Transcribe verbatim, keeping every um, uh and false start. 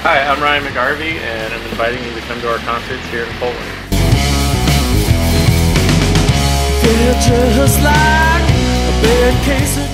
Hi, I'm Ryan McGarvey, and I'm inviting you to come to our concerts here in Poland. Feel just like a bad case of